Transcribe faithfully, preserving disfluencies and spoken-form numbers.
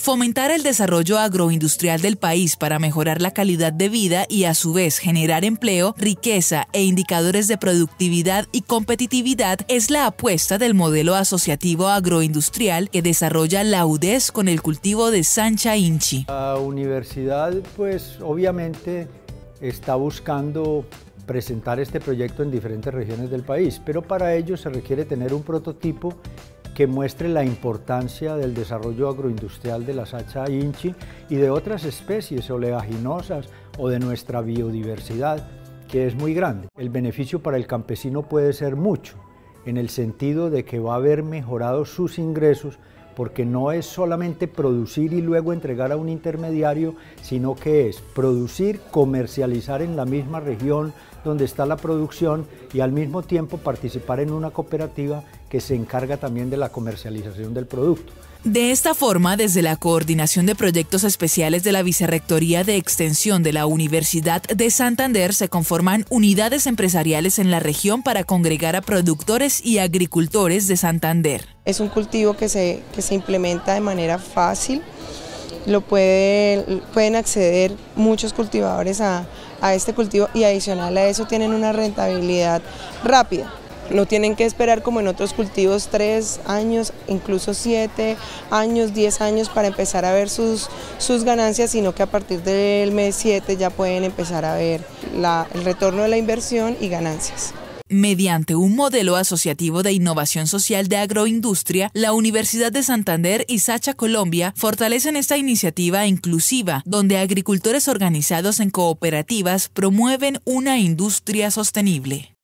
Fomentar el desarrollo agroindustrial del país para mejorar la calidad de vida y a su vez generar empleo, riqueza e indicadores de productividad y competitividad es la apuesta del modelo asociativo agroindustrial que desarrolla la U D E S con el cultivo de Sancha Inchi. La universidad, pues obviamente está buscando presentar este proyecto en diferentes regiones del país, pero para ello se requiere tener un prototipo que muestre la importancia del desarrollo agroindustrial de la Sancha Inchi y de otras especies oleaginosas o de nuestra biodiversidad, que es muy grande. El beneficio para el campesino puede ser mucho, en el sentido de que va a haber mejorado sus ingresos, porque no es solamente producir y luego entregar a un intermediario, sino que es producir, comercializar en la misma región donde está la producción y al mismo tiempo participar en una cooperativa que se encarga también de la comercialización del producto. De esta forma, desde la Coordinación de Proyectos Especiales de la Vicerrectoría de Extensión de la Universidad de Santander se conforman unidades empresariales en la región para congregar a productores y agricultores de Santander. Es un cultivo que se, que se implementa de manera fácil, lo puede, pueden acceder muchos cultivadores a, a este cultivo y adicional a eso tienen una rentabilidad rápida. No tienen que esperar como en otros cultivos tres años, incluso siete años, diez años para empezar a ver sus, sus ganancias, sino que a partir del mes siete ya pueden empezar a ver la, el retorno de la inversión y ganancias. Mediante un modelo asociativo de innovación social de agroindustria, la Universidad de Santander y Sacha Colombia fortalecen esta iniciativa inclusiva, donde agricultores organizados en cooperativas promueven una industria sostenible.